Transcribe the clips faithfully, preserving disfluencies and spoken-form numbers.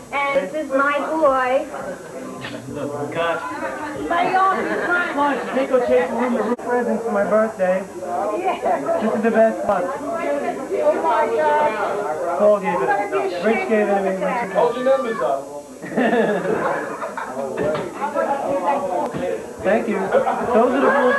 And this is my boy. God. Come on, Nico chasing room to room presents for my birthday. Yeah. This is the best one. Oh my God. Paul gave it to me. Rich gave it to me. Hold your numbers up. Thank you. Those are the rules.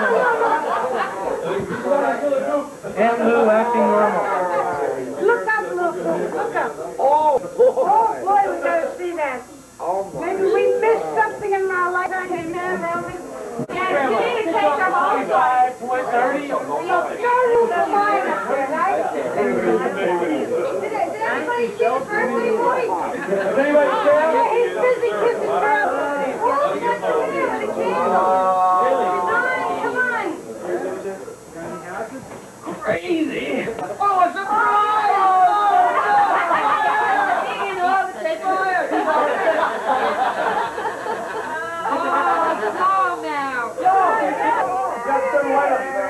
Aunt Lou acting normal. Look up, look, look up. Oh, boy. Oh boy, we gotta see that. Maybe we missed something in our life. Hey, man, Romy. Yeah, you need to take them all. twenty-five, thirty. You'll go to the mine up there, right? Did, did anybody see the birthday boy? Anybody Oh, yeah, he's busy kissing girls. Oh, what's the matter with the candle? Come on, come on. Crazy. Oh, a surprise! Oh, now. Got some light up there.